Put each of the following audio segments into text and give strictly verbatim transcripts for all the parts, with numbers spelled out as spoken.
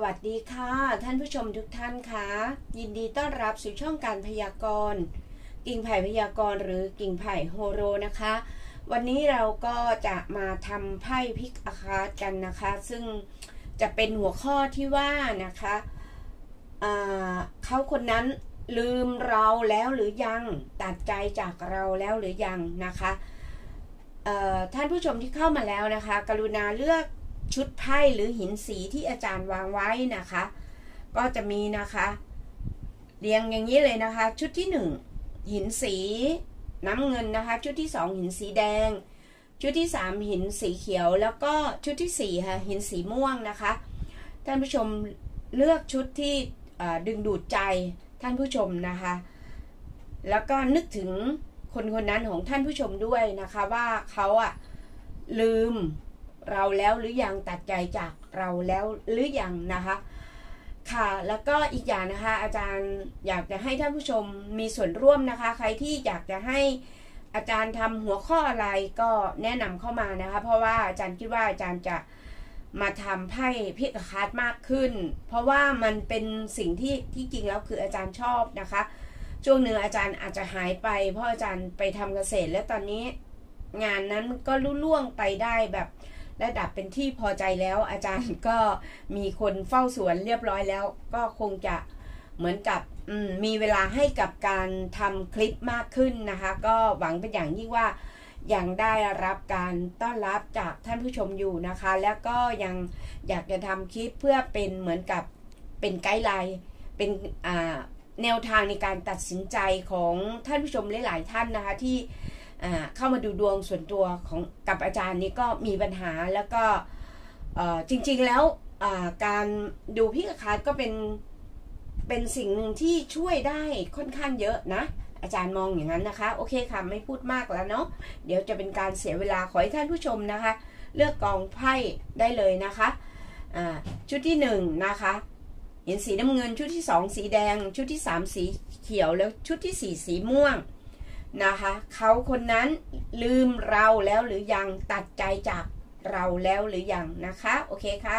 วัสดีค่ะท่านผู้ชมทุกท่านค่ะยินดีต้อนรับสู่ช่องการพยากรณ์กิ่งไผ่พยากรณ์หรือกิ่งไผ่โฮโรนะคะวันนี้เราก็จะมาทำไพ่พิกอาคาร์กันนะคะซึ่งจะเป็นหัวข้อที่ว่านะคะเขาคนนั้นลืมเราแล้วหรือยังตัดใจจากเราแล้วหรือยังนะคะท่านผู้ชมที่เข้ามาแล้วนะคะกรุณาเลือกชุดไพ่หรือหินสีที่อาจารย์วางไว้นะคะก็จะมีนะคะเรียงอย่างนี้เลยนะคะชุดที่หนึ่งหินสีน้ำเงินนะคะชุดที่สองหินสีแดงชุดที่สามหินสีเขียวแล้วก็ชุดที่สี่ค่ะหินสีม่วงนะคะท่านผู้ชมเลือกชุดที่ดึงดูดใจท่านผู้ชมนะคะแล้วก็นึกถึงคนคนนั้นของท่านผู้ชมด้วยนะคะว่าเขาอะลืมเราแล้วหรือยังตัดใจจากเราแล้วหรือยังนะคะค่ะแล้วก็อีกอย่างนะคะอาจารย์อยากจะให้ท่านผู้ชมมีส่วนร่วมนะคะใครที่อยากจะให้อาจารย์ทำหัวข้ออะไรก็แนะนำเข้ามานะคะเพราะว่าอาจารย์คิดว่าอาจารย์จะมาทำไพ่พิกอาคาร์มากขึ้นเพราะว่ามันเป็นสิ่งที่ที่จริงแล้วคืออาจารย์ชอบนะคะช่วงหนึ่งอาจารย์อาจจะหายไปเพราะอาจารย์ไปทำเกษตรและตอนนี้งานนั้นก็ลุล่วงไปได้แบบระดับเป็นที่พอใจแล้วอาจารย์ก็มีคนเฝ้าสวนเรียบร้อยแล้วก็คงจะเหมือนกับมีเวลาให้กับการทำคลิปมากขึ้นนะคะก็หวังเป็นอย่างยิ่งว่ายังได้รับการต้อนรับจากท่านผู้ชมอยู่นะคะแล้วก็ยังอยากจะทำคลิปเพื่อเป็นเหมือนกับเป็นไกด์ไลน์เป็นแนวทางในการตัดสินใจของท่านผู้ชมหลายๆท่านนะคะที่เข้ามาดูดวงส่วนตัวของกับอาจารย์นี้ก็มีปัญหาแล้วก็จริงๆแล้วการดูพิกอาคาร์ก็เป็นเป็นสิ่งหนึ่งที่ช่วยได้ค่อนข้างเยอะนะอาจารย์มองอย่างนั้นนะคะโอเคค่ะไม่พูดมากแล้วเนาะเดี๋ยวจะเป็นการเสียเวลาขอให้ท่านผู้ชมนะคะเลือกกองไพ่ได้เลยนะคะชุดที่หนึ่งนะคะเห็นสีน้ำเงินชุดที่สองสีแดงชุดที่สามสีเขียวแล้วชุดที่สี่สีม่วงนะคะเขาคนนั้นลืมเราแล้วหรือยังตัดใจจากเราแล้วหรือยังนะคะโอเคค่ะ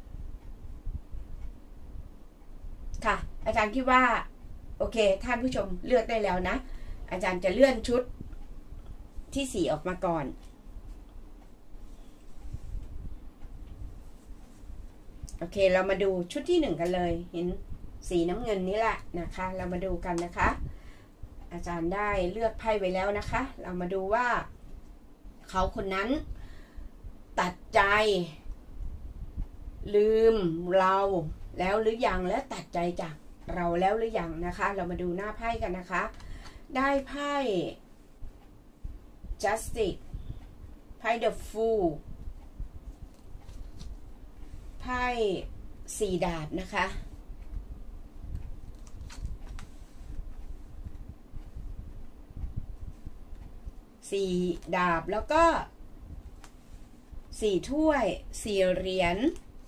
ค่ะอาจารย์คิดว่าโอเคท่านผู้ชมเลือกได้แล้วนะอาจารย์จะเลื่อนชุดที่สี่ออกมาก่อนโอเคเรามาดูชุดที่หนึ่งกันเลยเห็นสีน้ำเงินนี่แหละนะคะเรามาดูกันนะคะอาจารย์ได้เลือกไพ่ไว้แล้วนะคะเรามาดูว่าเขาคนนั้นตัดใจลืมเราแล้วหรือยังและตัดใจจากเราแล้วหรือยังนะคะเรามาดูหน้าไพ่กันนะคะได้ไพ่ Justice ไพ่ The Fool ไพ่สี่ดาบนะคะสี่ดาบแล้วก็สี่ถ้วยสี่เหรียญ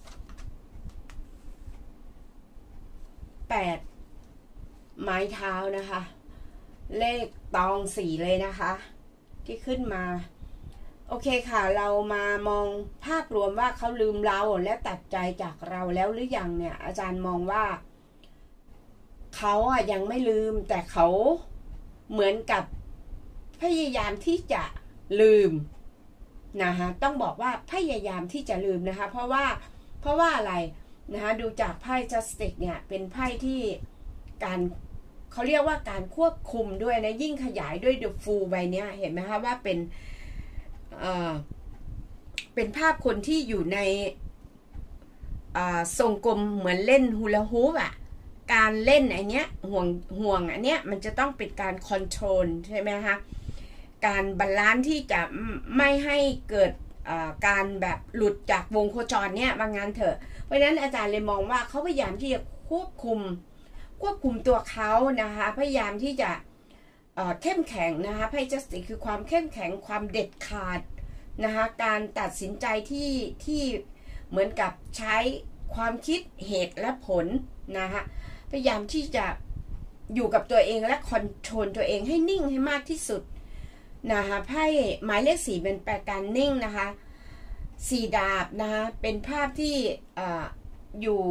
แปดไม้เท้านะคะเลขตองสี่เลยนะคะที่ขึ้นมาโอเคค่ะเรามามองภาพรวมว่าเขาลืมเราและตัดใจจากเราแล้วหรือยังเนี่ยอาจารย์มองว่าเขาอ่ะยังไม่ลืมแต่เขาเหมือนกับพยายามที่จะลืมนะคะต้องบอกว่าพยายามที่จะลืมนะคะเพราะว่าเพราะว่าอะไรนะคะดูจากไพ่ Justice เนี่ยเป็นไพ่ที่การเขาเรียกว่าการควบคุมด้วยนะยิ่งขยายด้วย The Fool ใบนี้เห็นไหมคะว่าเป็นเอ่อเป็นภาพคนที่อยู่ในทรงกลมเหมือนเล่นฮูลาฮูปอ่ะการเล่นไอเนี้ยห่วงห่วงอันเนี้ยมันจะต้องเป็นการคอนโทรลใช่ไหมคะการบาลานซ์ที่จะไม่ให้เกิดการแบบหลุดจากวงโคจรเนี่ยว่างั้นเถอะเพราะฉะนั้นอาจารย์เลยมองว่าเขาพยายามที่จะควบคุมควบคุมตัวเขานะคะพยายามที่จะเข้มแข็งนะคะไพ่ Justice คือความเข้มแข็งความเด็ดขาดนะคะการตัดสินใจที่ที่เหมือนกับใช้ความคิดเหตุและผลนะคะพยายามที่จะอยู่กับตัวเองและคอนโทรลตัวเองให้นิ่งให้มากที่สุดนะคะไพ่หมายเลขสี่เป็นแปลการนิ่งนะคะสี่ดาบนะคะเป็นภาพที่ อ, อยู่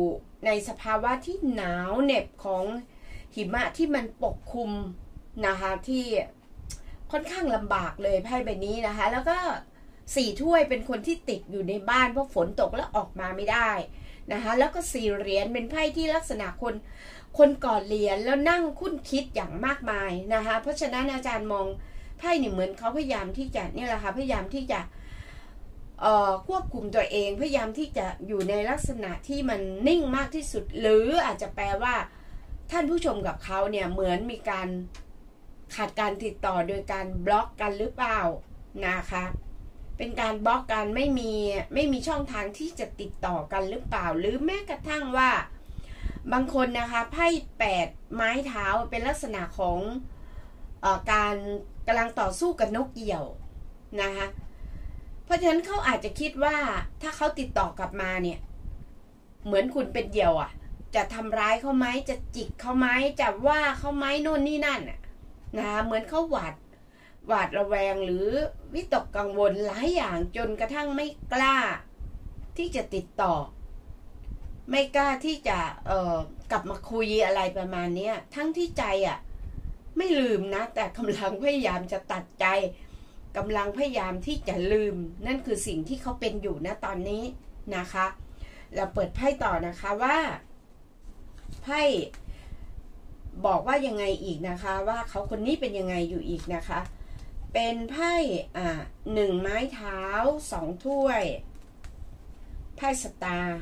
ในสภาวะที่หนาวเหน็บของหิมะที่มันปกคลุมนะคะที่ค่อนข้างลำบากเลยไพ่ใบนี้นะคะแล้วก็สี่ถ้วยเป็นคนที่ติดอยู่ในบ้านเพราะฝนตกแล้วออกมาไม่ได้นะคะแล้วก็สี่เหรียญเป็นไพ่ที่ลักษณะคนคนกอดเหรียญแล้วนั่งคุ้นคิดอย่างมากมายนะคะเพราะฉะนั้นอาจารย์มองไพ่นี่เหมือนเขาพยายามที่จะนี่แหละค่ะพยายามที่จะเอ่อควบคุมตัวเองพยายามที่จะอยู่ในลักษณะที่มันนิ่งมากที่สุดหรืออาจจะแปลว่าท่านผู้ชมกับเขาเนี่ยเหมือนมีการขาดการติดต่อโดยการบล็อกกันหรือเปล่านะคะเป็นการบล็อกกันไม่มีไม่มีช่องทางที่จะติดต่อกันหรือเปล่าหรือแม้กระทั่งว่าบางคนนะคะไพ่แปดไม้เท้าเป็นลักษณะของเอ่อการกำลังต่อสู้กับนกเหยี่ยวนะคะเพราะฉะนั้นเขาอาจจะคิดว่าถ้าเขาติดต่อกลับมาเนี่ยเหมือนคุณเป็นเหยี่ยวอ่ะจะทำร้ายเขาไหมจะจิกเขาไหมจะว่าเขาไหมโน่นนี่นั่นอ่ะนะคะเหมือนเขาหวาดหวาดระแวงหรือวิตกกังวลหลายอย่างจนกระทั่งไม่กล้าที่จะติดต่อไม่กล้าที่จะเอ่อกลับมาคุยอะไรประมาณนี้ทั้งที่ใจอ่ะไม่ลืมนะแต่กำลังพยายามจะตัดใจกำลังพยายามที่จะลืมนั่นคือสิ่งที่เขาเป็นอยู่นะตอนนี้นะคะเราเปิดไพ่ต่อนะคะว่าไพ่บอกว่ายังไงอีกนะคะว่าเขาคนนี้เป็นยังไงอยู่อีกนะคะเป็นไพ่อ่าหนึ่งไม้เท้าสองถ้วยไพ่สตาร์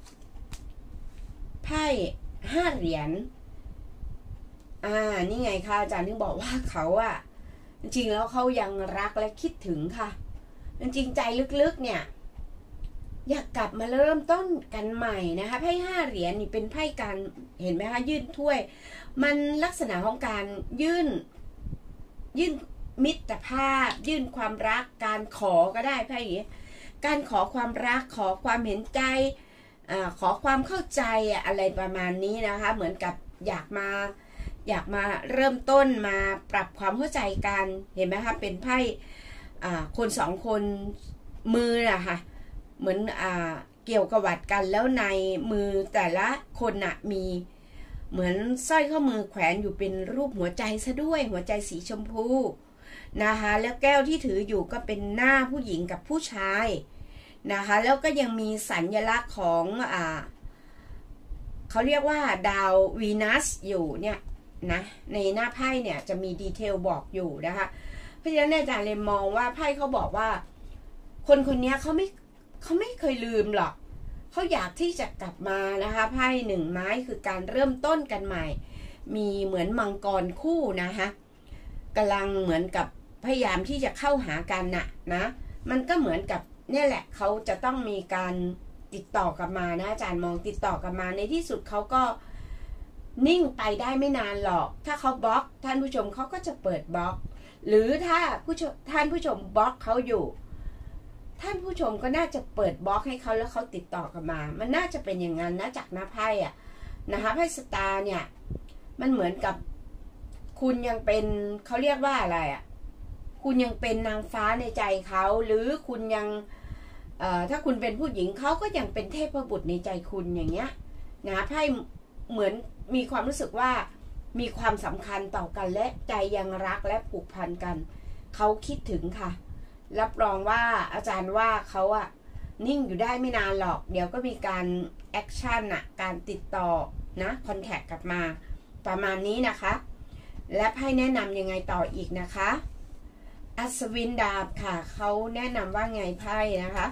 ไพ่ห้าเหรียญอ่านี่ไงคะอาจารย์ถึงบอกว่าเขาอะจริงๆแล้วเขายังรักและคิดถึงค่ะจริงๆใจลึกๆเนี่ยอยากกลับมาเริ่มต้นกันใหม่นะคะไพ่ห้าเหรียญนี่เป็นไพ่การเห็นไหมคะยื่นถ้วยมันลักษณะของการยื่นยื่นมิตรภาพยื่นความรักการขอก็ได้ไพ่อย่างนี้การขอความรักขอความเห็นใจอ่าขอความเข้าใจอะไรประมาณนี้นะคะเหมือนกับอยากมาอยากมาเริ่มต้นมาปรับความเข้าใจกันเห็นไหมคะเป็นไพ่อ่าคนสองคนมือนะคะเหมือนอ่าเกี่ยวกวัดกันแล้วในมือแต่ละคนน่ะมีเหมือนสร้อยข้อมือแขวนอยู่เป็นรูปหัวใจซะด้วยหัวใจสีชมพูนะคะแล้วแก้วที่ถืออยู่ก็เป็นหน้าผู้หญิงกับผู้ชายนะคะแล้วก็ยังมีสัญลักษณ์ของอ่าเขาเรียกว่าดาววีนัสอยู่เนี่ยนะในหน้าไพ่เนี่ยจะมีดีเทลบอกอยู่นะคะเพราะฉะนั้นอาจารย์เลยมองว่าไพ่เขาบอกว่าคนคนนี้เขาไม่เขาไม่เคยลืมหรอกเขาอยากที่จะกลับมานะคะไพ่หนึ่งไม้คือการเริ่มต้นกันใหม่มีเหมือนมังกรคู่นะคะกำลังเหมือนกับพยายามที่จะเข้าหากันน่ะนะมันก็เหมือนกับเนี่ยแหละเขาจะต้องมีการติดต่อกลับมานะอาจารย์มองติดต่อกลับมาในที่สุดเขาก็นิ่งไปได้ไม่นานหรอกถ้าเขาบล็อกท่านผู้ชมเขาก็จะเปิดบล็อกหรือถ้าผู้ชมท่านผู้ชมบล็อกเขาอยู่ท่านผู้ชมก็น่าจะเปิดบล็อกให้เขาแล้วเขาติดต่อกลับมามันน่าจะเป็นอย่างนั้นนะจากหน้าไพ่อะนะคะไพ่สตาร์เนี่ยมันเหมือนกับคุณยังเป็นเขาเรียกว่าอะไรอะคุณยังเป็นนางฟ้าในใจเขาหรือคุณยังเอ่อถ้าคุณเป็นผู้หญิงเขาก็ยังเป็นเทพบุตรในใจคุณอย่างเงี้ยนะไพ่เหมือนมีความรู้สึกว่ามีความสำคัญต่อกันและใจยังรักและผูกพันกันเขาคิดถึงค่ะรับรองว่าอาจารย์ว่าเขาอะนิ่งอยู่ได้ไม่นานหรอกเดี๋ยวก็มีการแอคชั่นอะการติดต่อนะคอนแทคกลับมาประมาณนี้นะคะและไพ่แนะนำยังไงต่ออีกนะคะอัศวินดาบค่ะเขาแนะนำว่าไงไพ่นะคะ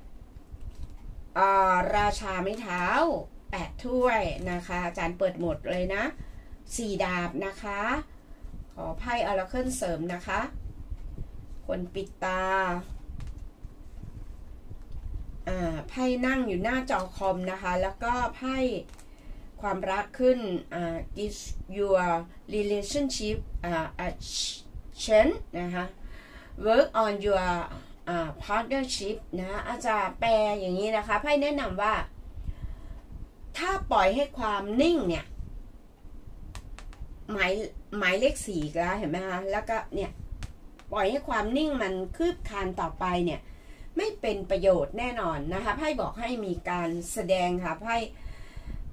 ราชาไม้เท้าแปดถ้วยนะคะอาจารย์เปิดหมดเลยนะสี่ดาบนะคะขอไพ่ออราเคิลเสริมนะคะคนปิดตาอ่าไพ่นั่งอยู่หน้าจอคอมนะคะแล้วก็ไพ่ความรักขึ้นอ่า is your relationship อ่า change นะคะ work on your อ่า partnership นะอาจารย์แปลอย่างนี้นะคะไพ่แนะนำว่าถ้าปล่อยให้ความนิ่งเนี่ยหมายหมายเลขสี่แล้วเห็นไหมคะแล้วก็เนี่ยปล่อยให้ความนิ่งมันคืบคลานต่อไปเนี่ยไม่เป็นประโยชน์แน่นอนนะคะไพ่บอกให้มีการแสดงค่ะไพ่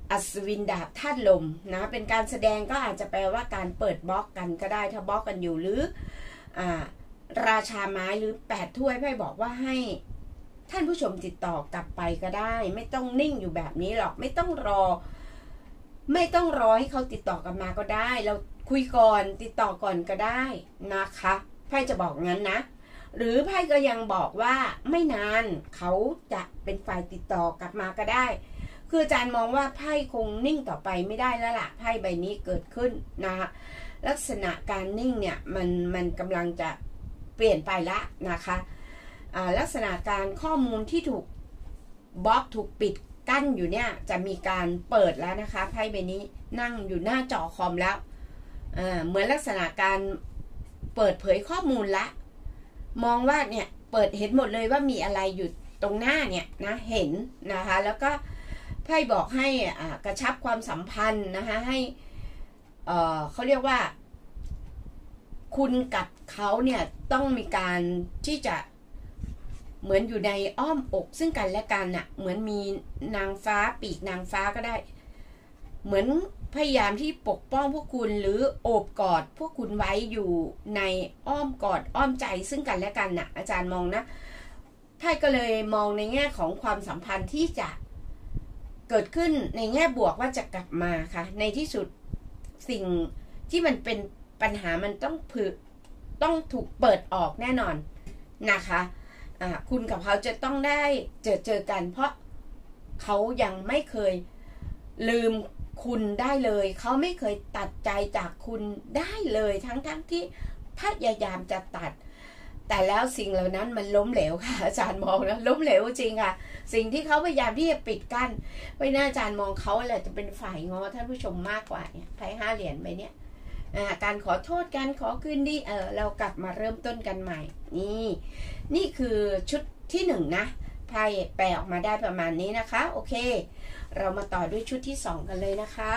อัศวินดาบธาตุลมนะเป็นการแสดงก็อาจจะแปลว่าการเปิดบล็อกกันก็ได้ถ้าบล็อกกันอยู่หรืออ่าราชาไม้หรือแปดถ้วยไพ่บอกว่าให้ท่านผู้ชมติดต่อกลับไปก็ได้ไม่ต้องนิ่งอยู่แบบนี้หรอกไม่ต้องรอไม่ต้องรอให้เขาติดต่อกลับมาก็ได้เราคุยก่อนติดต่อก่อนก็ได้นะคะไพ่จะบอกงั้นนะหรือไพ่ก็ยังบอกว่าไม่นานเขาจะเป็นฝ่ายติดต่อกลับมาก็ได้คืออาจารย์มองว่าไพ่คงนิ่งต่อไปไม่ได้แล้วล่ะไพ่ใบนี้เกิดขึ้นนะคะลักษณะการนิ่งเนี่ยมันมันกำลังจะเปลี่ยนไปละนะคะลักษณะการข้อมูลที่ถูกบล็อกถูกปิดกั้นอยู่เนี่ยจะมีการเปิดแล้วนะคะไพ่ใบนี้นั่งอยู่หน้าจอคอมแล้วเหมือนลักษณะการเปิดเผยข้อมูลละมองว่าเนี่ยเปิดเห็นหมดเลยว่ามีอะไรอยู่ตรงหน้าเนี่ยนะเห็นนะคะแล้วก็ไพ่บอกให้กระชับความสัมพันธ์นะคะให้เอ่อเขาเรียกว่าคุณกับเขาเนี่ยต้องมีการที่จะเหมือนอยู่ในอ้อมอกซึ่งกันและกันน่ะเหมือนมีนางฟ้าปีกนางฟ้าก็ได้เหมือนพยายามที่ปกป้องพวกคุณหรือโอบกอดพวกคุณไว้อยู่ในอ้อมกอดอ้อมใจซึ่งกันและกันน่ะอาจารย์มองนะไพ่ก็เลยมองในแง่ของความสัมพันธ์ที่จะเกิดขึ้นในแง่บวกว่าจะกลับมาค่ะในที่สุดสิ่งที่มันเป็นปัญหามันต้องผือต้องถูกเปิดออกแน่นอนนะคะอ่าคุณกับเขาจะต้องได้เจอเจอกันเพราะเขายังไม่เคยลืมคุณได้เลยเขาไม่เคยตัดใจจากคุณได้เลยทั้งทั้งที่พยายามจะตัดแต่แล้วสิ่งเหล่านั้นมันล้มเหลวค่ะอาจารย์มองนะล้มเหลวจริงค่ะสิ่งที่เขาพยายามที่จะปิดกั้นไว้หน้าอาจารย์มองเขาแหละจะเป็นฝ่ายงอท่านผู้ชมมากกว่าเนี่ยไพ่ห้าเหรียญไปเนี่ยการขอโทษการขอคืนดีเออเรากลับมาเริ่มต้นกันใหม่นี่นี่คือชุดที่หนึ่งนะไพ่แปลออกมาได้ประมาณนี้นะคะโอเคเรามาต่อด้วยชุดที่สองกันเลยนะคะ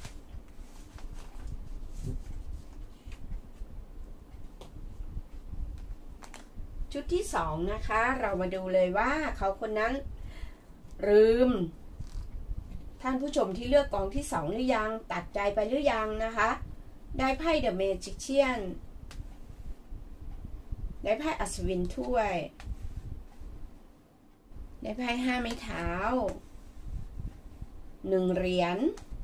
ชุดที่สองนะคะเรามาดูเลยว่าเขาคนนั้นลืมท่านผู้ชมที่เลือกกองที่สองหรือยังตัดใจไปหรือยังนะคะได้ไพ่เดอะเมจิเชียนได้ไพ่อัศวินถ้วยได้ไพ่ห้าไม้เท้าหนึ่งเหรียญ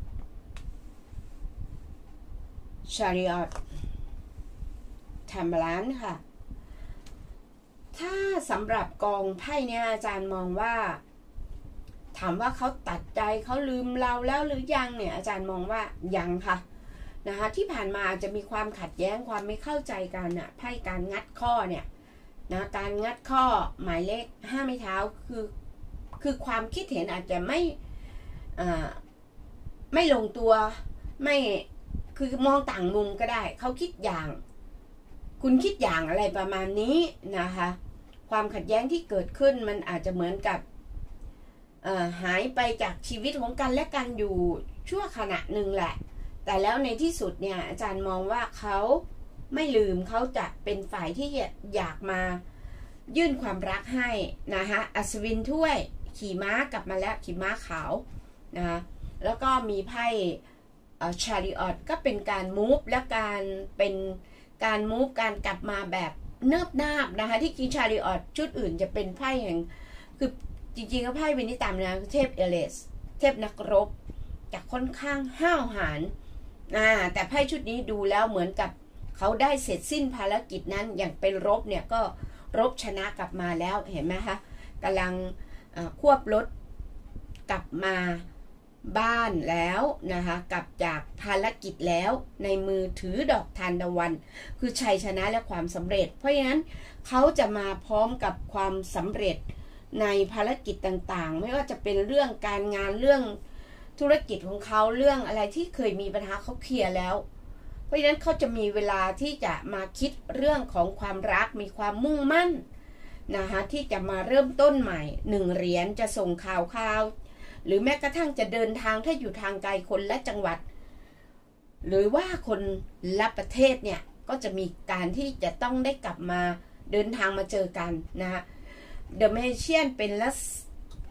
ชาริออตแทมเบลันค่ะถ้าสำหรับกองไพ่เนี่ยอาจารย์มองว่าถามว่าเขาตัดใจเขาลืมเราแล้วหรือยังเนี่ยอาจารย์มองว่ายังค่ะนะคะที่ผ่านมาจะมีความขัดแย้งความไม่เข้าใจกันน่ะไพ่การงัดข้อเนี่ยนะการงัดข้อหมายเลขห้าไม้เท้าคือคือความคิดเห็นอาจจะไม่อ่าไม่ลงตัวไม่คือมองต่างมุมก็ได้เขาคิดอย่างคุณคิดอย่างอะไรประมาณนี้นะคะความขัดแย้งที่เกิดขึ้นมันอาจจะเหมือนกับหายไปจากชีวิตของกันและกันอยู่ชั่วขณะหนึ่งแหละแต่แล้วในที่สุดเนี่ยอาจารย์มองว่าเขาไม่ลืมเขาจะเป็นฝ่ายที่อยากมายื่นความรักให้นะคะอัศวินถ้วยขี่ม้ากลับมาแล้วขี่ม้าขาวนะคะแล้วก็มีไพ่ชาริออตก็เป็นการมูฟและการเป็นการมูฟการกลับมาแบบเนิบนาบนะคะที่กีชาริออตชุดอื่นจะเป็นไพ่แห่งคือจริงๆก็ไพ่เป็นที่ตามนะเทพเอเลสเทพนักรบจะค่อนข้างห้าวหาญอ่าแต่ไพ่ชุดนี้ดูแล้วเหมือนกับเขาได้เสร็จสิ้นภารกิจนั้นอย่างเป็นรบเนี่ยก็รบชนะกลับมาแล้วเห็นไหมคะกำลังควบรถกลับมาบ้านแล้วนะคะกลับจากภารกิจแล้วในมือถือดอกทานตะวันคือชัยชนะและความสำเร็จเพราะฉะนั้นเขาจะมาพร้อมกับความสำเร็จในภารกิจต่างๆไม่ว่าจะเป็นเรื่องการงานเรื่องธุรกิจของเขาเรื่องอะไรที่เคยมีปัญหาเขาเคลียร์แล้วเพราะฉะนั้นเขาจะมีเวลาที่จะมาคิดเรื่องของความรักมีความมุ่งมั่นนะคะที่จะมาเริ่มต้นใหม่หนึ่งเหรียญจะส่งข่าวข่าวหรือแม้กระทั่งจะเดินทางถ้าอยู่ทางไกลคนละจังหวัดหรือว่าคนละประเทศเนี่ยก็จะมีการที่จะต้องได้กลับมาเดินทางมาเจอกันนะฮะ The Magician เป็นลัก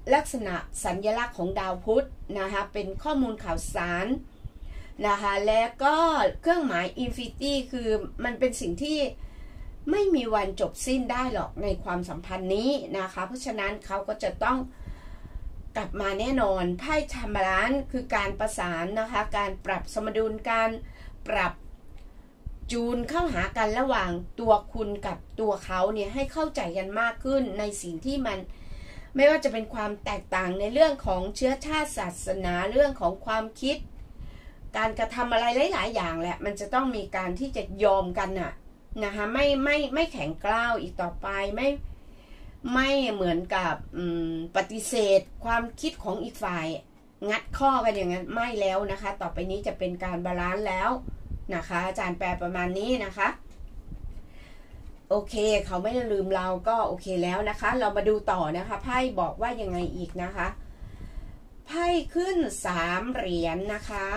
ลักษณะสัญลักษณ์ของดาวพุธนะคะเป็นข้อมูลข่าวสารนะคะแล้วก็เครื่องหมาย Infinity คือมันเป็นสิ่งที่ไม่มีวันจบสิ้นได้หรอกในความสัมพันธ์นี้นะคะเพราะฉะนั้นเขาก็จะต้องกลับมาแน่นอนไพ่ทัมบาลานซ์คือการประสานนะคะการปรับสมดุลการปรับจูนเข้าหากันระหว่างตัวคุณกับตัวเขาเนี่ยให้เข้าใจกันมากขึ้นในสิ่งที่มันไม่ว่าจะเป็นความแตกต่างในเรื่องของเชื้อชาติศาสนาเรื่องของความคิดการกระทำอะไรหลายๆอย่างแหละมันจะต้องมีการที่จะยอมกันน่ะนะคะไม่ไม่ไม่แข็งกร้าวอีกต่อไปไม่ไม่เหมือนกับปฏิเสธความคิดของอีกฝ่ายงัดข้อกันอย่างนั้นไม่แล้วนะคะต่อไปนี้จะเป็นการบาลานซ์แล้วนะคะอาจารย์แปลประมาณนี้นะคะโอเคเขาไม่ได้ลืมเราก็โอเคแล้วนะคะเรามาดูต่อนะคะไพ่บอกว่ายังไงอีกนะคะไพ่ขึ้นสามเหรียญ นะคะ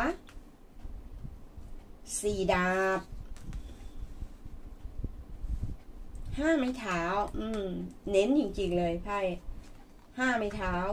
สี่ดาบห้าไม้เท้าอืมเน้นจริงๆเลยไพ่ห้าไม้เท้า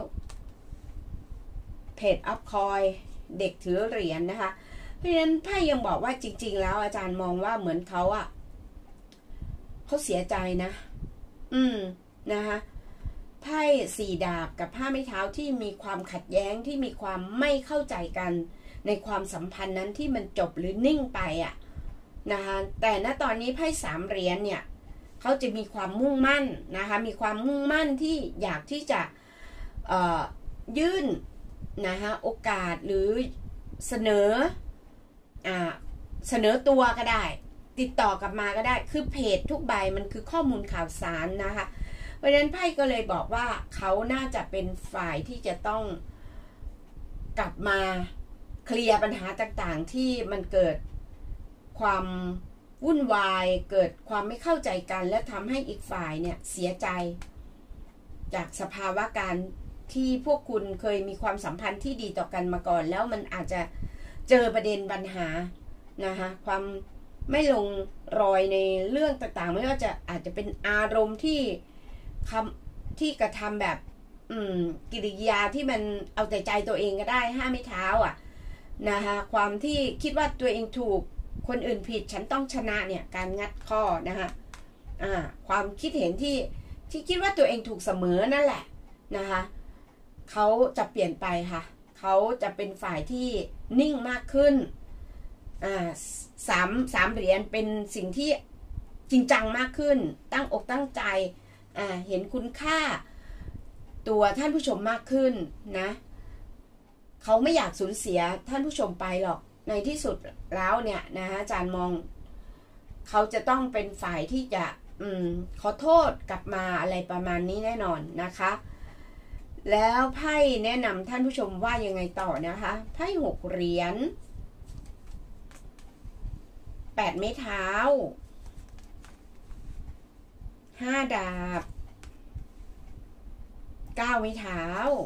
เพจอัพคอยเด็กถือเหรียญ นะคะเพราะฉะนั้นไพ่ยังบอกว่าจริงๆแล้วอาจารย์มองว่าเหมือนเขาอะเขาเสียใจนะอืมนะคะไพ่สี่ดาบกับห้าไม้เท้าที่มีความขัดแย้งที่มีความไม่เข้าใจกันในความสัมพันธ์นั้นที่มันจบหรือนิ่งไปอะนะคะแต่ณตอนนี้ไพ่สามเหรียญเนี่ยเขาจะมีความมุ่งมั่นนะคะมีความมุ่งมั่นที่อยากที่จะเอ่อยื่นนะคะโอกาสหรือเสนออ่าเสนอตัวก็ได้ติดต่อกลับมาก็ได้คือเพจทุกใบมันคือข้อมูลข่าวสารนะคะเพราะฉะนั้นไพ่ก็เลยบอกว่าเขาน่าจะเป็นฝ่ายที่จะต้องกลับมาเคลียร์ปัญหาต่างๆที่มันเกิดความวุ่นวายเกิดความไม่เข้าใจกันและทำให้อีกฝ่ายเนี่ยเสียใจจากสภาวะการที่พวกคุณเคยมีความสัมพันธ์ที่ดีต่อกันมาก่อนแล้วมันอาจจะเจอประเด็นปัญหานะคะความไม่ลงรอยในเรื่องต่างๆไม่ว่าจะอาจจะเป็นอารมณ์ที่คำที่กระทำแบบอืมกิริยาที่มันเอาแต่ใจตัวเองก็ได้ห้าไม้เท้าอ่ะนะคะความที่คิดว่าตัวเองถูกคนอื่นผิดฉันต้องชนะเนี่ยการงัดข้อนะคะอ่าความคิดเห็นที่ที่คิดว่าตัวเองถูกเสมอนั่นแหละนะคะเขาจะเปลี่ยนไปค่ะเขาจะเป็นฝ่ายที่นิ่งมากขึ้นอ่าสามสามเหรียญเป็นสิ่งที่จริงจังมากขึ้นตั้งอกตั้งใจอ่าเห็นคุณค่าตัวท่านผู้ชมมากขึ้นนะเขาไม่อยากสูญเสียท่านผู้ชมไปหรอกในที่สุดแล้วเนี่ยนะอาจารย์มองเขาจะต้องเป็นฝ่ายที่จะอืมขอโทษกลับมาอะไรประมาณนี้แน่นอนนะคะแล้วไพ่แนะนำท่านผู้ชมว่ายังไงต่อนะคะไพ่หกเหรียญแปดไม้เท้าห้าดาบเก้าไม้เท้า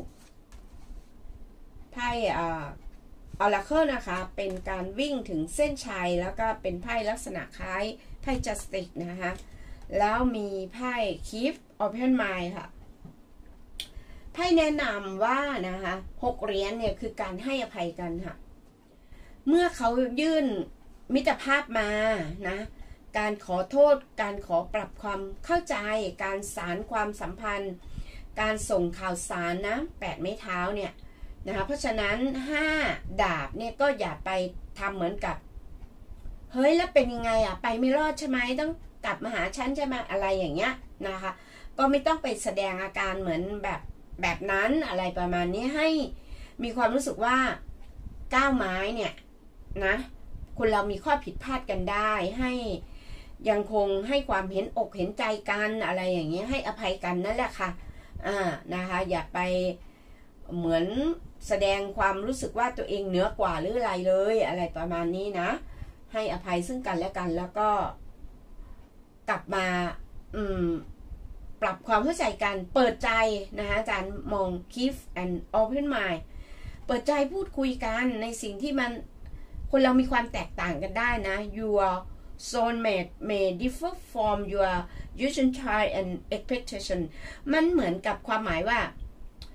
ไพ่อ่าออราเคิลนะคะเป็นการวิ่งถึงเส้นชัยแล้วก็เป็นไพ่ลักษณะคล้ายไพ่จัสติกนะคะแล้วมีไพ่ Keep Open Mind ค่ะไพ่แนะนำว่านะคะหกเหรียญเนี่ยคือการให้อภัยกันค่ะเมื่อเขายื่นมิตรภาพมานะการขอโทษการขอปรับความเข้าใจการสารความสัมพันธ์การส่งข่าวสารนะแปดไม้เท้าเนี่ยนะคะเพราะฉะนั้นห้าดาบเนี่ยก็อย่าไปทำเหมือนกับเฮ้ยแล้วเป็นยังไงอ่ะไปไม่รอดใช่ไหมต้องกลับมาหาฉันใช่ไหมอะไรอย่างเงี้ยนะคะก็ไม่ต้องไปแสดงอาการเหมือนแบบแบบนั้นอะไรประมาณนี้ให้มีความรู้สึกว่าก้าวไม้เนี่ยนะคนเรามีข้อผิดพลาดกันได้ให้ยังคงให้ความเห็นอกเห็นใจกันอะไรอย่างเงี้ยให้อภัยกันนั่นแหละค่ะอ่านะคะอย่าไปเหมือนแสดงความรู้สึกว่าตัวเองเหนือกว่าหรืออะไรเลยอะไรประมาณนี้นะให้อภัยซึ่งกันและกันแล้วก็กลับมาอืมปรับความเข้าใจกันเปิดใจนะคะอาจารย์มอง Keep and Open Mind เปิดใจพูดคุยกันในสิ่งที่มันคนเรามีความแตกต่างกันได้นะ Your soulmate may differ from your usual child and expectation มันเหมือนกับความหมายว่า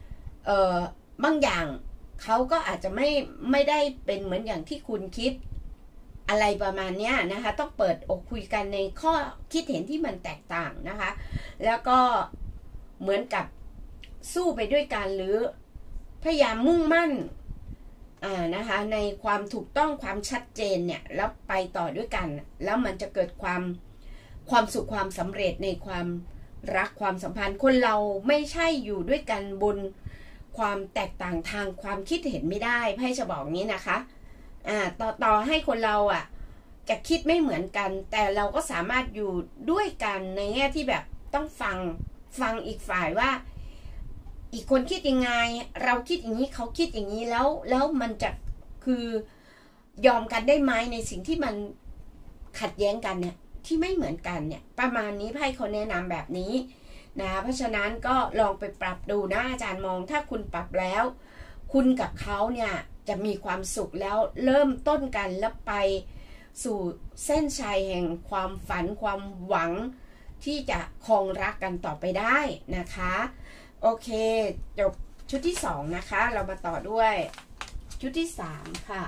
เออบางอย่างเขาก็อาจจะไม่ไม่ได้เป็นเหมือนอย่างที่คุณคิดอะไรประมาณนี้นะคะต้องเปิดอกคุยกันในข้อคิดเห็นที่มันแตกต่างนะคะแล้วก็เหมือนกับสู้ไปด้วยกันหรือพยายามมุ่งมั่นอ่านะคะในความถูกต้องความชัดเจนเนี่ยแล้วไปต่อด้วยกันแล้วมันจะเกิดความความสุขความสำเร็จในความรักความสัมพันธ์คนเราไม่ใช่อยู่ด้วยกันบนความแตกต่างทางความคิดเห็นไม่ได้ไพ่จะบอกนี้นะคะอ่าต่อต่อให้คนเราอ่ะจะคิดไม่เหมือนกันแต่เราก็สามารถอยู่ด้วยกันในแง่ที่แบบต้องฟังฟังอีกฝ่ายว่าอีกคนคิดยังไงเราคิดอย่างนี้เขาคิดอย่างนี้แล้วแล้วมันจะคือยอมกันได้ไหมในสิ่งที่มันขัดแย้งกันเนี่ยที่ไม่เหมือนกันเนี่ยประมาณนี้ไพ่เขาแนะนำแบบนี้นะเพราะฉะนั้นก็ลองไปปรับดูนะอาจารย์มองถ้าคุณปรับแล้วคุณกับเขาเนี่ยจะมีความสุขแล้วเริ่มต้นกันแล้วไปสู่เส้นชัยแห่งความฝันความหวังที่จะคงรักกันต่อไปได้นะคะโอเคจบชุดที่สองนะคะเรามาต่อด้วยชุดที่สามค่ะ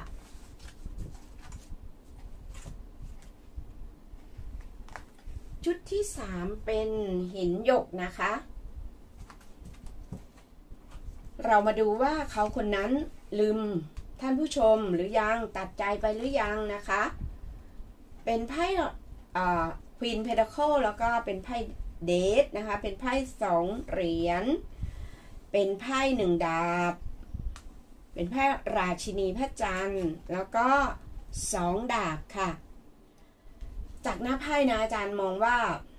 ชุดที่สามเป็นหินหยกนะคะเรามาดูว่าเขาคนนั้นลืมท่านผู้ชมหรือยังตัดใจไปหรือยังนะคะเป็นไพ่ควีนเพนทาเคิลแล้วก็เป็นไพ่เดทนะคะเป็นไพ่สองเหรียญเป็นไพ่หนึ่งดาบเป็นไพ่ราชินีพระจันทร์แล้วก็สองดาบค่ะจากหน้าไพ่นะอาจารย์มองว่า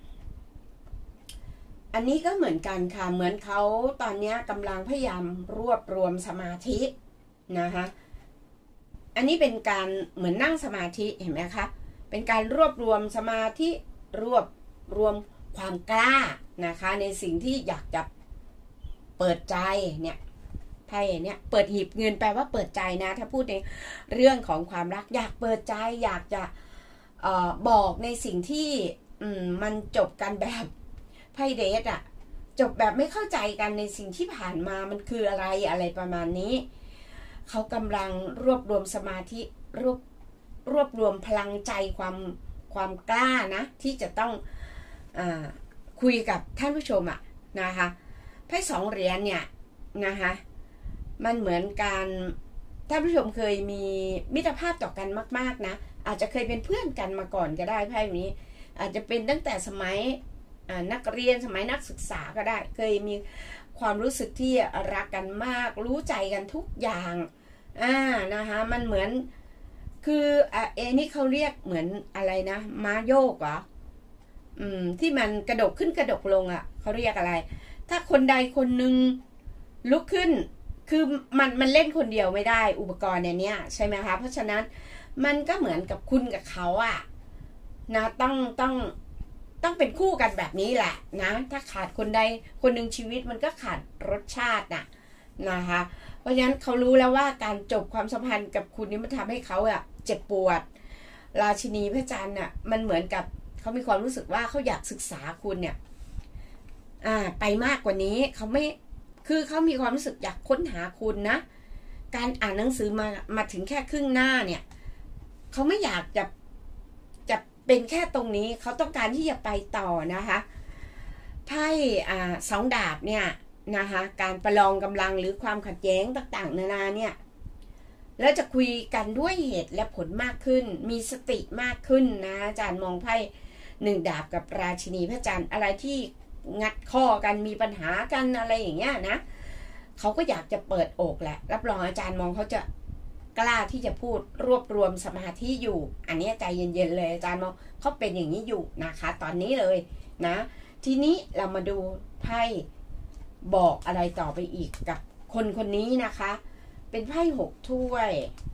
อันนี้ก็เหมือนกันค่ะเหมือนเขาตอนนี้กำลังพยายามรวบรวมสมาธินะคะอันนี้เป็นการเหมือนนั่งสมาธิเห็นไหมคะเป็นการรวบรวมสมาธิรวบรวมความกล้านะคะในสิ่งที่อยากจะเปิดใจเนี่ยไพ่เนี่ยเปิดหีบเงินแปลว่าเปิดใจนะถ้าพูดในเรื่องของความรักอยากเปิดใจอยากจะเอ่อบอกในสิ่งที่อืมมันจบกันแบบไพ่เดทอะจบแบบไม่เข้าใจกันในสิ่งที่ผ่านมามันคืออะไรอะไรประมาณนี้เขากำลังรวบรวมสมาธิรวบรวบรวมพลังใจความความกล้านะที่จะต้องอ่าคุยกับท่านผู้ชมอะนะคะไพ่สองเหรียญเนี่ยนะคะมันเหมือนการท่านผู้ชมเคยมีมิตรภาพต่อกันมากๆนะอาจจะเคยเป็นเพื่อนกันมาก่อนก็ได้ไพ่นี้อาจจะเป็นตั้งแต่สมัยนักเรียนสมัยนักศึกษาก็ได้เคยมีความรู้สึกที่รักกันมากรู้ใจกันทุกอย่างอ่านะคะมันเหมือนคืออ่ะเอนี่เขาเรียกเหมือนอะไรนะม้าโยกเหรออืมที่มันกระดกขึ้นกระดกลงอ่ะเขาเรียกอะไรถ้าคนใดคนหนึ่งลุกขึ้นคือมันมันเล่นคนเดียวไม่ได้อุปกรณ์เนี่ยเนี่ยใช่ไหมคะเพราะฉะนั้นมันก็เหมือนกับคุณกับเขาอ่ะนะต้องต้องต้องเป็นคู่กันแบบนี้แหละนะถ้าขาดคนใดคนหนึ่งชีวิตมันก็ขาดรสชาติน่ะนะคะเพราะฉะนั้นเขารู้แล้วว่าการจบความสัมพันธ์กับคุณนี้มันทำให้เขาอ่ะเจ็บปวดราชินีพระจันทร์อ่ะมันเหมือนกับเขามีความรู้สึกว่าเขาอยากศึกษาคุณเนี่ยอ่าไปมากกว่านี้เขาไม่คือเขามีความรู้สึกอยากค้นหาคุณนะการอ่านหนังสือมามาถึงแค่ครึ่งหน้าเนี่ยเขาไม่อยากจะจะเป็นแค่ตรงนี้เขาต้องการที่จะไปต่อนะคะไพ่อ่าสองดาบเนี่ยนะคะการประลองกำลังหรือความขัดแย้งต่างๆนานาเนี่ยแล้วจะคุยกันด้วยเหตุและผลมากขึ้นมีสติมากขึ้นนะอาจารย์มองไพ่หนึ่งดาบกับราชินีพระจันทร์อะไรที่งัดข้อกันมีปัญหากันอะไรอย่างเงี้ยนะเขาก็อยากจะเปิดอกแหละรับรองอาจารย์มองเขาจะกล้าที่จะพูดรวบรวมสมาธิอยู่อันนี้ใจเย็นๆเลยอาจารย์มองเขาเป็นอย่างนี้อยู่นะคะตอนนี้เลยนะทีนี้เรามาดูไพ่บอกอะไรต่อไปอีกกับคนคนนี้นะคะเป็นไพ่หกถ้วย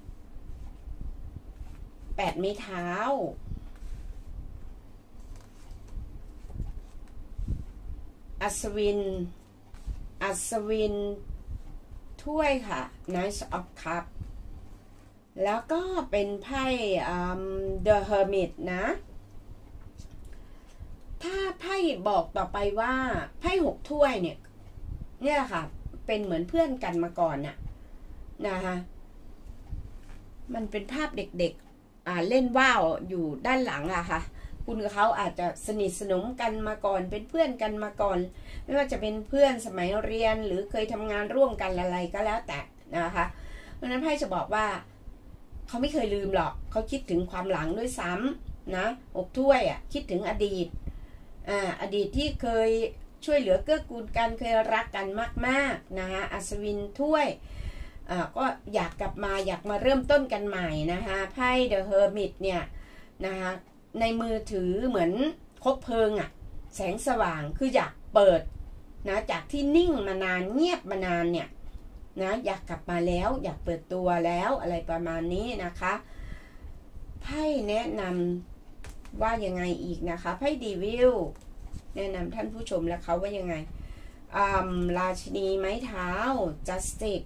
แปดไม้เท้าอัศวินอัศวินถ้วยค่ะ Knight of Cup แล้วก็เป็นไพ่ The Hermit นะถ้าไพ่บอกต่อไปว่าไพ่หกถ้วยเนี่ยเนี่ยค่ะเป็นเหมือนเพื่อนกันมาก่อนน่ะนะคะมันเป็นภาพเด็กๆอ่าเล่นว่าวอยู่ด้านหลังอะค่ะคุณกับเขาอาจจะสนิทสนมกันมาก่อนเป็นเพื่อนกันมาก่อนไม่ว่าจะเป็นเพื่อนสมัยเรียนหรือเคยทำงานร่วมกันอะไรก็แล้วแต่นะคะเพราะนั้นไพ่จะบอกว่าเขาไม่เคยลืมหรอกเขาคิดถึงความหลังด้วยซ้ำนะอกถ้วยอะคิดถึงอดีตอ่าอดีตที่เคยช่วยเหลือเกื้อกูลกันเคยรักกันมากๆนะคะอัศวินถ้วยอ่าก็อยากกลับมาอยากมาเริ่มต้นกันใหม่นะคะไพ่เดอะเฮอร์มิตเนี่ยนะคะในมือถือเหมือนคบเพลิงอะแสงสว่างคืออยากเปิดนะจากที่นิ่งมานานเงียบมานานเนี่ยนะอยากกลับมาแล้วอยากเปิดตัวแล้วอะไรประมาณนี้นะคะไพ่แนะนำว่ายังไงอีกนะคะไพ่ดีวิลแนะนำท่านผู้ชมและเขาว่ายังไงราชินีไม้เท้า Justice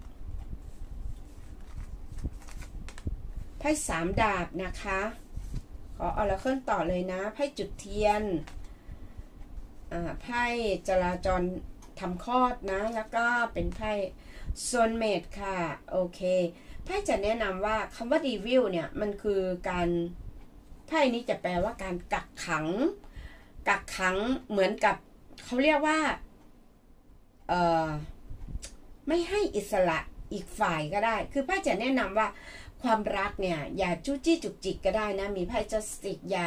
ไพ่สามดาบนะคะขอออราเคิลต่อเลยนะไพ่จุดเทียนไพ่จราจรทำคลอดนะแล้วก็เป็นไพ่โซนเมดค่ะโอเคไพ่จะแนะนำว่าคำว่าดีวิลเนี่ยมันคือการไพ่นี้จะแปลว่าการกักขังกักขังเหมือนกับเขาเรียกว่าเอ่อไม่ให้อิสระอีกฝ่ายก็ได้คือไพ่จะแนะนำว่าความรักเนี่ยอย่าจู้จี้จุกจิกก็ได้นะมีไพ่จัสติกอย่า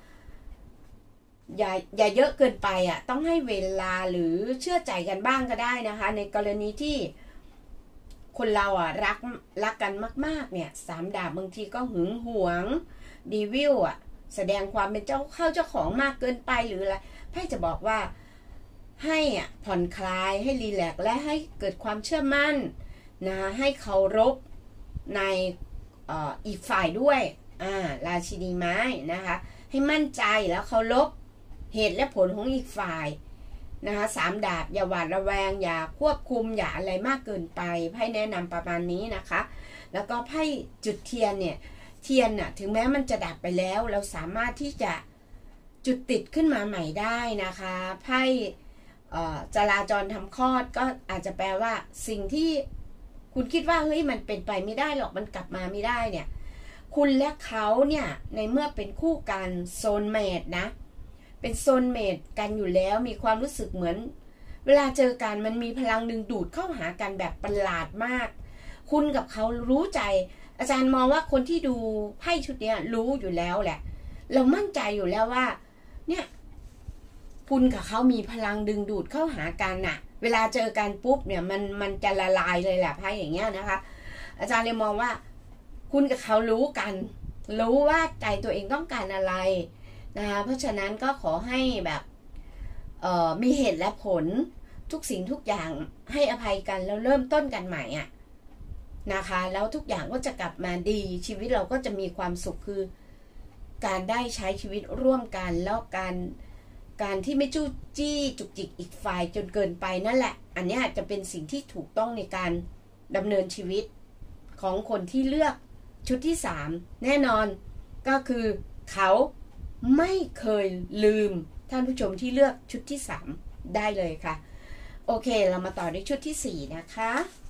อย่าอย่าเยอะเกินไปอ่ะต้องให้เวลาหรือเชื่อใจกันบ้างก็ได้นะคะในกรณีที่คนเราอ่ะรักรักกันมากๆเนี่ยสามดาบบางทีก็หึงหวงดีวิลอ่ะแสดงความเป็นเจ้าเข้าเจ้าของมากเกินไปหรืออะไรไพ่จะบอกว่าให้อ่ะผ่อนคลายให้รีแลกซ์และให้เกิดความเชื่อมั่นนะให้เคารพในอ่ออีกฝ่ายด้วยอ่าราชินีไม้นะคะให้มั่นใจแล้วเคารพเหตุและผลของอีกฝ่ายนะคะสามดาบอย่าหวาดระแวงอย่าควบคุมอย่าอะไรมากเกินไปไพ่แนะนำประมาณนี้นะคะแล้วก็ไพ่จุดเทียนเนี่ยเทียนน่ะถึงแม้มันจะดับไปแล้วเราสามารถที่จะจุดติดขึ้นมาใหม่ได้นะคะไพ่จราจรทำคลอดก็อาจจะแปลว่าสิ่งที่คุณคิดว่าเฮ้ยมันเป็นไปไม่ได้หรอกมันกลับมาไม่ได้เนี่ยคุณและเขาเนี่ยในเมื่อเป็นคู่กันโซนเมดนะเป็นโซนเมดกันอยู่แล้วมีความรู้สึกเหมือนเวลาเจอกันมันมีพลังดึงดูดเข้าหากันแบบประหลาดมากคุณกับเขารู้ใจอาจารย์มองว่าคนที่ดูไพ่ชุดนี้รู้อยู่แล้วแหละเรามั่นใจอยู่แล้วว่าเนี่ยคุณกับเขามีพลังดึงดูดเข้าหากันน่ะเวลาเจอกันปุ๊บเนี่ยมันมันจะละลายเลยแหละไพ่อย่างเงี้ยนะคะอาจารย์เลยมองว่าคุณกับเขารู้กันรู้ว่าใจตัวเองต้องการอะไรนะคะเพราะฉะนั้นก็ขอให้แบบเอ่อมีเหตุและผลทุกสิ่งทุกอย่างให้อภัยกันแล้วเริ่มต้นกันใหม่อ่ะนะคะแล้วทุกอย่างก็จะกลับมาดีชีวิตเราก็จะมีความสุขคือการได้ใช้ชีวิตร่วมกันแล้วการการที่ไม่จู้จี้จุกจิกอีกฝ่ายจนเกินไปนั่นแหละอันนี้จะเป็นสิ่งที่ถูกต้องในการดำเนินชีวิตของคนที่เลือกชุดที่สามแน่นอนก็คือเขาไม่เคยลืมท่านผู้ชมที่เลือกชุดที่สามได้เลยค่ะโอเคเรามาต่อด้วยชุดที่สี่นะคะ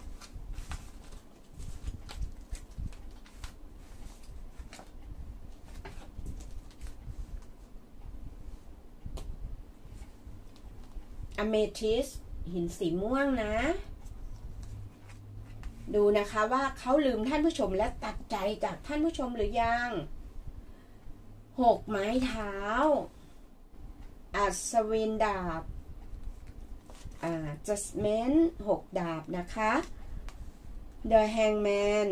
อเมทิสหินสีม่วงนะดูนะคะว่าเขาลืมท่านผู้ชมและตัดใจจากท่านผู้ชมหรือยังหกไม้เท้าอัศวินดาบอ่า Judgment หกดาบนะคะ The Hangman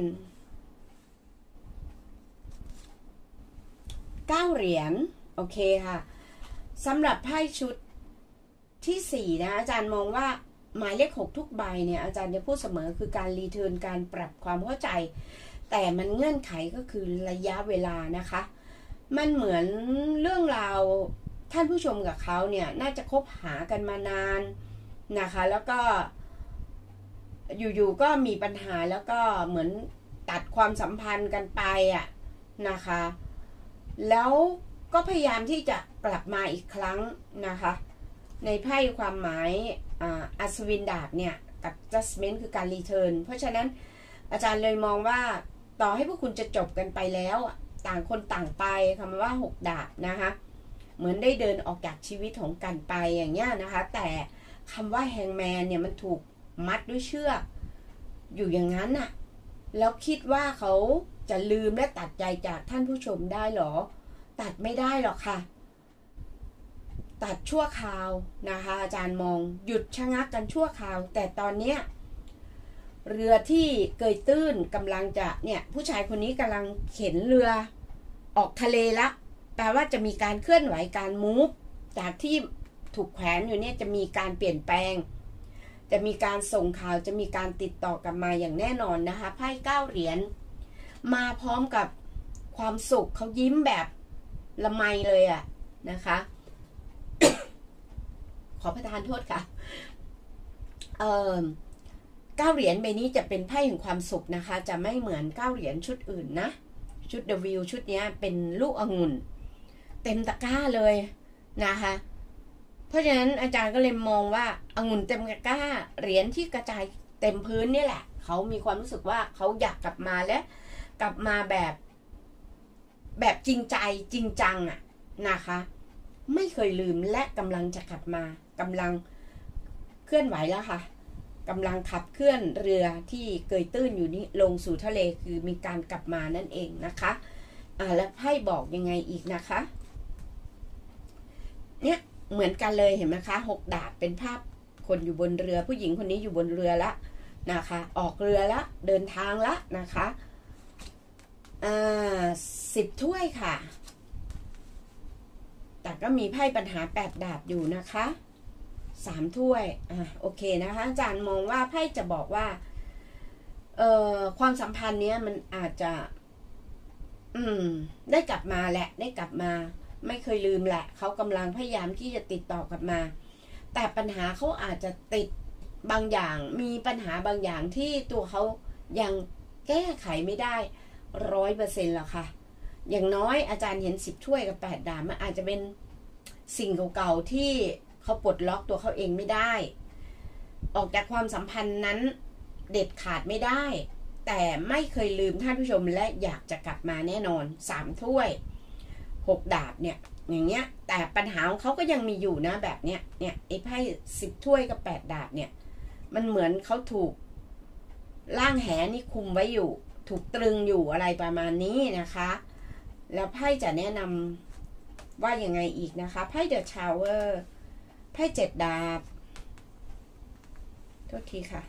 เก้าเหรียญโอเคค่ะสำหรับไพ่ชุดที่สี่นะอาจารย์มองว่าหมายเลขหกทุกใบเนี่ยอาจารย์จะพูดเสมอคือการรีเทิร์นการปรับความเข้าใจแต่มันเงื่อนไขก็คือระยะเวลานะคะมันเหมือนเรื่องราวท่านผู้ชมกับเขาเนี่ยน่าจะคบหากันมานานนะคะแล้วก็อยู่ๆก็มีปัญหาแล้วก็เหมือนตัดความสัมพันธ์กันไปอ่ะนะคะแล้วก็พยายามที่จะกลับมาอีกครั้งนะคะในไพ่ความหมายอัศวินดาบเนี่ยกับ judgment คือการ return เพราะฉะนั้นอาจารย์เลยมองว่าต่อให้พวกคุณจะจบกันไปแล้วต่างคนต่างไปคำว่าหกดาบนะคะเหมือนได้เดินออกจากชีวิตของกันไปอย่างเงี้ยนะคะแต่คำว่าแฮงแมนเนี่ยมันถูกมัดด้วยเชือกอยู่อย่างนั้นน่ะแล้วคิดว่าเขาจะลืมและตัดใจจากท่านผู้ชมได้หรอตัดไม่ได้หรอกค่ะตัดชั่วคราวนะคะอาจารย์มองหยุดชะงักกันชั่วคราวแต่ตอนเนี้ยเรือที่เกยตื้นกำลังจะเนี่ยผู้ชายคนนี้กำลังเข็นเรือออกทะเลละแปลว่าจะมีการเคลื่อนไหวการมูฟจากที่ถูกแขวนอยู่เนี่ยจะมีการเปลี่ยนแปลงจะมีการส่งข่าวจะมีการติดต่อกลับมาอย่างแน่นอนนะคะไพ่เก้าเหรียญมาพร้อมกับความสุขเขายิ้มแบบละไมเลยอะนะคะ ขอประทานโทษค่ะเอ่อเก้าเหรียญใบนี้จะเป็นไพ่แห่งความสุขนะคะจะไม่เหมือนเก้าเหรียญชุดอื่นนะชุดเดอะวิวชุดนี้เป็นลูกองุ่นเต็มตะกร้าเลยนะคะเพราะฉะนั้นอาจารย์ก็เลยมองว่าองุ่นเต็มตะกร้าเหรียญที่กระจายเต็มพื้นนี่แหละเขามีความรู้สึกว่าเขาอยากกลับมาและกลับมาแบบแบบจริงใจจริงจังอะนะคะไม่เคยลืมและกำลังจะกลับมากำลังเคลื่อนไหวแล้วค่ะกำลังขับเคลื่อนเรือที่เกยตื้นอยู่นี้ลงสู่ทะเลคือมีการกลับมานั่นเองนะคะอ่าแล้วไพ่บอกยังไงอีกนะคะเนี่ยเหมือนกันเลยเห็นไหมคะหกดาบเป็นภาพคนอยู่บนเรือผู้หญิงคนนี้อยู่บนเรือละนะคะออกเรือละเดินทางละนะคะอ่าสิบถ้วยค่ะแต่ก็มีไพ่ปัญหาแปดดาบอยู่นะคะสามถ้วยอ่ะโอเคนะคะอาจารย์มองว่าไพ่จะบอกว่าเอ่อความสัมพันธ์เนี้ยมันอาจจะอืมได้กลับมาแหละได้กลับมาไม่เคยลืมแหละเขากำลังพยายามที่จะติดต่อกลับมาแต่ปัญหาเขาอาจจะติดบางอย่างมีปัญหาบางอย่างที่ตัวเขายังแก้ไขไม่ได้ร้อยเปอร์เซ็นต์หรอกค่ะอย่างน้อยอาจารย์เห็นสิบถ้วยกับแปดดาบมันอาจจะเป็นสิ่งเก่าๆที่เขาปลดล็อกตัวเขาเองไม่ได้ออกจากความสัมพันธ์นั้นเด็ดขาดไม่ได้แต่ไม่เคยลืมท่านผู้ชมและอยากจะกลับมาแน่นอนสามถ้วยหกดาบเนี่ยอย่างเงี้ยแต่ปัญหาของเขาก็ยังมีอยู่นะแบบเนี้ยเนี่ยไอ้ไพ่สิบถ้วยกับแปดดาบเนี่ยมันเหมือนเขาถูกล่างแหนี่คุมไว้อยู่ถูกตรึงอยู่อะไรประมาณนี้นะคะแล้วไพ่จะแนะนำว่ายังไงอีกนะคะไพ่เดอะชาวเวอร์ไพ่เจ็ดดาบโทษทีค่ะ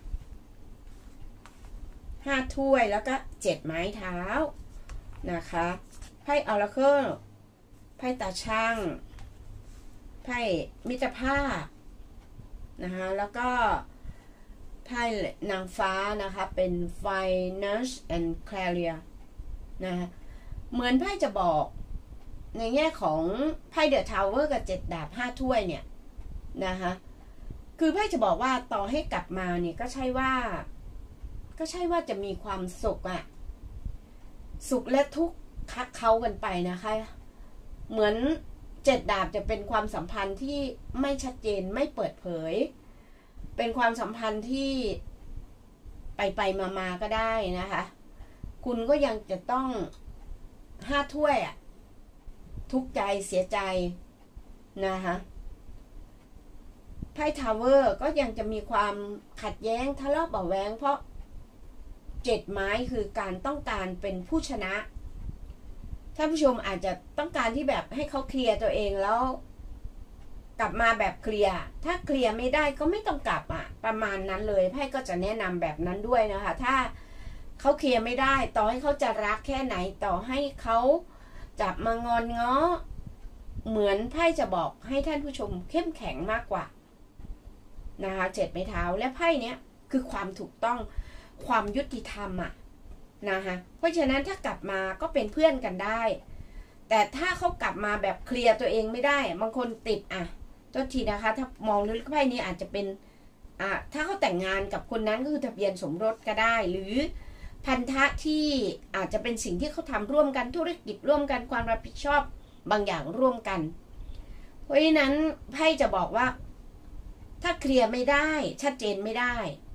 ห้าถ้วยแล้วก็เจ็ดไม้เท้านะคะไพ่ออราเคิลไพ่ตาช่างไพ่มิตรภาพนะคะแล้วก็ไพ่นางฟ้านะคะเป็น Finance and Career นะคะเหมือนไพ่จะบอกในแง่ของไพ่เดอะทาวเวอร์กับเจ็ดดาบห้าถ้วยเนี่ยนะคะคือไพ่จะบอกว่าต่อให้กลับมาเนี่ยก็ใช่ว่าก็ใช่ว่าจะมีความสุขอะสุขและทุกข์คักเข้ากันไปนะคะเหมือนเจ็ดดาบจะเป็นความสัมพันธ์ที่ไม่ชัดเจนไม่เปิดเผยเป็นความสัมพันธ์ที่ไปไปมามาก็ได้นะคะคุณก็ยังจะต้องห้าถ้วยอะทุกข์ใจเสียใจนะคะไพ่ทาวเวอร์ก็ยังจะมีความขัดแย้งทะเลาะเบาะแว้งเพราะเจ็ดไม้คือการต้องการเป็นผู้ชนะท่านผู้ชมอาจจะต้องการที่แบบให้เขาเคลียร์ตัวเองแล้วกลับมาแบบเคลียร์ถ้าเคลียร์ไม่ได้ก็ไม่ต้องกลับอ่ะประมาณนั้นเลยไพ่ก็จะแนะนำแบบนั้นด้วยนะคะถ้าเขาเคลียร์ไม่ได้ต่อให้เขาจะรักแค่ไหนต่อให้เขาจับมางอนง้อเหมือนไพ่จะบอกให้ท่านผู้ชมเข้มแข็งมากกว่านะคะเจ็ดไม้เท้าและไพ่เนี้ยคือความถูกต้องความยุติธรรมอ่ะนะคะเพราะฉะนั้นถ้ากลับมาก็เป็นเพื่อนกันได้แต่ถ้าเขากลับมาแบบเคลียร์ตัวเองไม่ได้บางคนติดอ่ะโทษทีนะคะถ้ามองลึกไพ่นี้อาจจะเป็นอ่ะถ้าเขาแต่งงานกับคนนั้นก็คือทะเบียนสมรสก็ได้หรือพันธะที่อาจจะเป็นสิ่งที่เขาทำร่วมกันธุรกิจร่วมกันความรับผิดชอบบางอย่างร่วมกันเพราะฉะนั้นไพ่จะบอกว่าถ้าเคลียร์ไม่ได้ชัดเจนไม่ได้ไ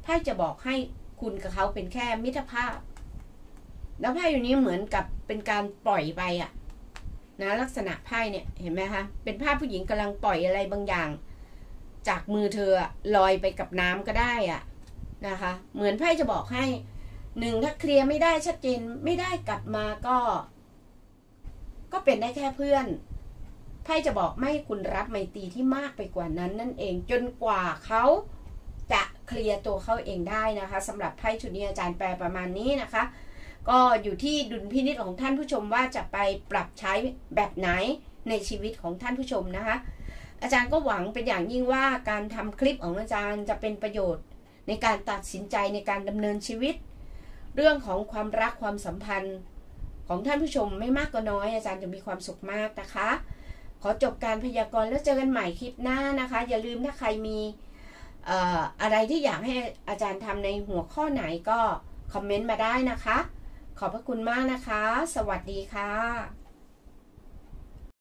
พ่จะบอกให้คุณกับเขาเป็นแค่มิตรภาพแล้วไพ่อยู่นี้เหมือนกับเป็นการปล่อยไปอะนะลักษณะไพ่เนี่ยเห็นไหมคะเป็นภาพผู้หญิงกำลังปล่อยอะไรบางอย่างจากมือเธอลอยไปกับน้ำก็ได้อะนะคะเหมือนไพ่จะบอกให้หนึ่งถ้าเคลียร์ไม่ได้ชัดเจนไม่ได้กลับมาก็ก็เป็นได้แค่เพื่อนไพ่จะบอกไม่คุณรับไมตรีที่มากไปกว่านั้นนั่นเองจนกว่าเขาจะเคลียร์ตัวเขาเองได้นะคะสำหรับไพ่ชุดนี้อาจารย์แปลประมาณนี้นะคะก็อยู่ที่ดุลพินิจของท่านผู้ชมว่าจะไปปรับใช้แบบไหนในชีวิตของท่านผู้ชมนะคะอาจารย์ก็หวังเป็นอย่างยิ่งว่าการทำคลิปของอาจารย์จะเป็นประโยชน์ในการตัดสินใจในการดำเนินชีวิตเรื่องของความรักความสัมพันธ์ของท่านผู้ชมไม่มากก็น้อยอาจารย์จะมีความสุขมากนะคะขอจบการพยากรณ์แล้วเจอกันใหม่คลิปหน้านะคะอย่าลืมถ้าใครมีเอ่ออะไรที่อยากให้อาจารย์ทำในหัวข้อไหนก็คอมเมนต์มาได้นะคะขอบพระคุณมากนะคะสวัสดีค่ะ